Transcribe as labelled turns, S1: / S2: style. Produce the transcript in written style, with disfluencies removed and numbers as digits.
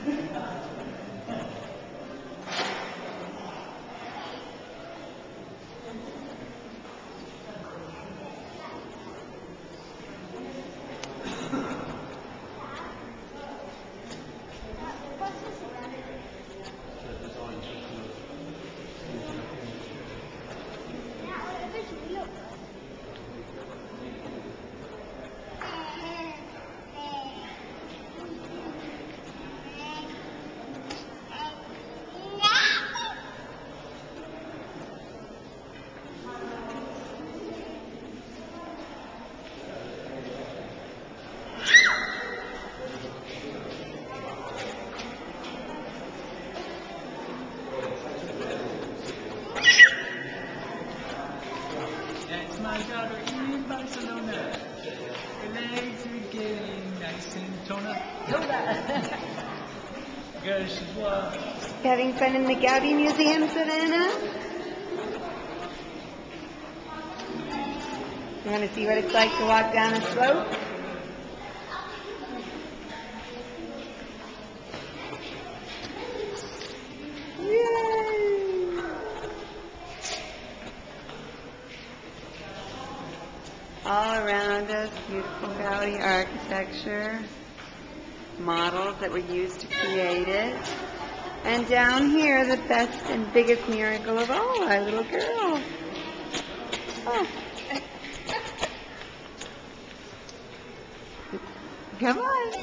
S1: That's my daughter in Barcelona. Her legs are getting nice and toned up. Girl, she's wild.
S2: Having fun in the Gaudi Museum, Savannah? You want to see what it's like to walk down a slope? Yay! All around us, beautiful Gaudi architecture, models that were used to create it. And down here, the best and biggest miracle of all, our little girl. Oh. Come on.